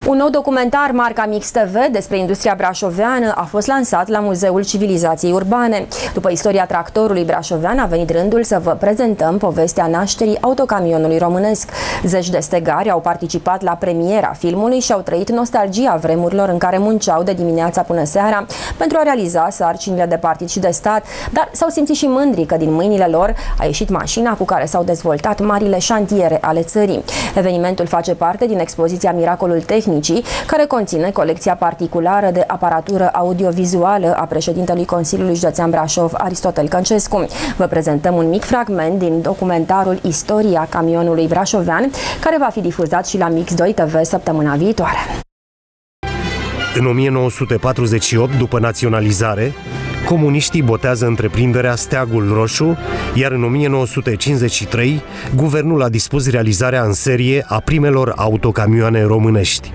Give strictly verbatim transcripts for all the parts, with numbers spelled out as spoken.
Un nou documentar marca Mix T V despre industria brașoveană a fost lansat la Muzeul Civilizației Urbane. După istoria tractorului brașovean, a venit rândul să vă prezentăm povestea nașterii autocamionului românesc. Zeci de stegari au participat la premiera filmului și au trăit nostalgia vremurilor în care munceau de dimineața până seara pentru a realiza sarcinile de partid și de stat, dar s-au simțit și mândri că din mâinile lor a ieșit mașina cu care s-au dezvoltat marile șantiere ale țării. Evenimentul face parte din expoziția Miracolul Tehnicii, care conține colecția particulară de aparatură audiovizuală a președintelui Consiliului Județean Brașov, Aristotel Căncescu. Vă prezentăm un mic fragment din documentarul Istoria camionului brașovean, care va fi difuzat și la Mix doi T V săptămâna viitoare. În o mie nouă sute patruzeci și opt, după naționalizare, comuniștii botează întreprinderea Steagul Roșu, iar în o mie nouă sute cincizeci și trei, guvernul a dispus realizarea în serie a primelor autocamioane românești.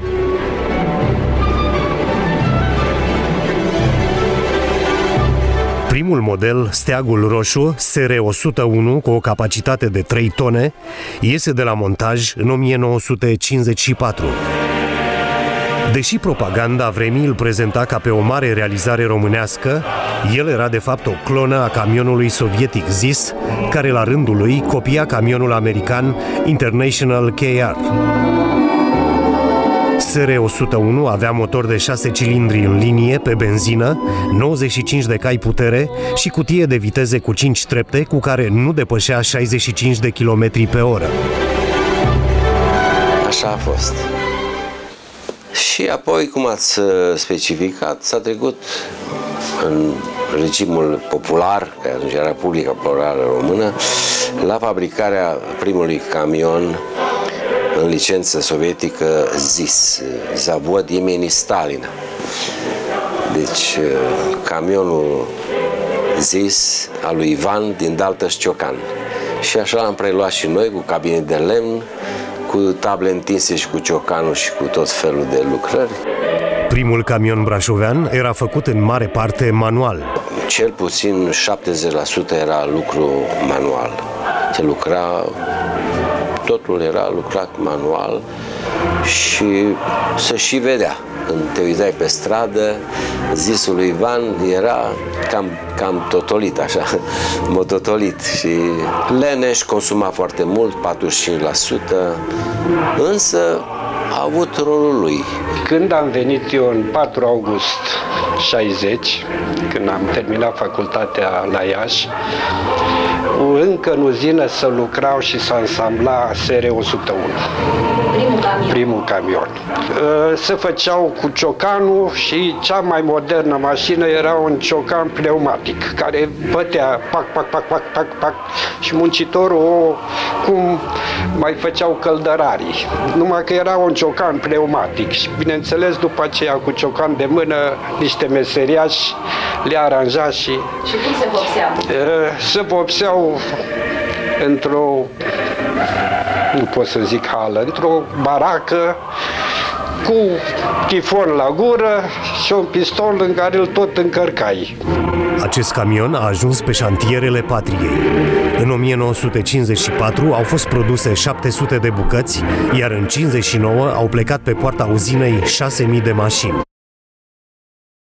Primul model, Steagul Roșu, S R o sută unu, cu o capacitate de trei tone, iese de la montaj în o mie nouă sute cincizeci și patru. Deși propaganda vremii îl prezenta ca pe o mare realizare românească, el era de fapt o clonă a camionului sovietic Z I S, care la rândul lui copia camionul american International K R. S R o sută unu avea motor de șase cilindri în linie pe benzină, nouăzeci și cinci de cai putere și cutie de viteze cu cinci trepte, cu care nu depășea șaizeci și cinci de kilometri pe oră. Așa a fost. Și apoi, cum ați specificat, s-a trecut în regimul popular, care atunci era Republica Populară Română, la fabricarea primului camion în licență sovietică Z I S, Zavod Imeni Stalin. Deci, camionul Z I S al lui Ivan din Daltăș Ciocan. Și așa l-am preluat și noi, cu cabine de lemn, cu table întinse și cu ciocanul și cu tot felul de lucrări. Primul camion brașovean era făcut în mare parte manual. Cel puțin șaptezeci la sută era lucru manual. Se lucra, totul era lucrat manual și se și vedea. Când te uitai pe stradă, zisul lui Ivan era cam, cam totolit, așa, mototolit. Și leneș, consuma foarte mult, patruzeci și cinci la sută, însă a avut rolul lui. Când am venit eu în patru august șaizeci, când am terminat facultatea la Iași, încă în uzină să lucrau și să ansambla S R o sută unu. Primul camion. Primul camion. Se făceau cu ciocanul și cea mai modernă mașină era un ciocan pneumatic, care bătea pac, pac, pac, pac, pac, pac, și muncitorul o, cum mai făceau căldărarii. Numai că era un ciocan pneumatic și, bineînțeles, după aceea cu ciocan de mână, niște meseriași le aranja și... Și cum se vopseau? Se vopseau într-o, nu pot să zic hală, într-o baracă cu tifon la gură și un pistol în care îl tot încărcai. Acest camion a ajuns pe șantierele patriei. În o mie nouă sute cincizeci și patru au fost produse șapte sute de bucăți, iar în cincizeci și nouă au plecat pe poarta uzinei șase mii de mașini.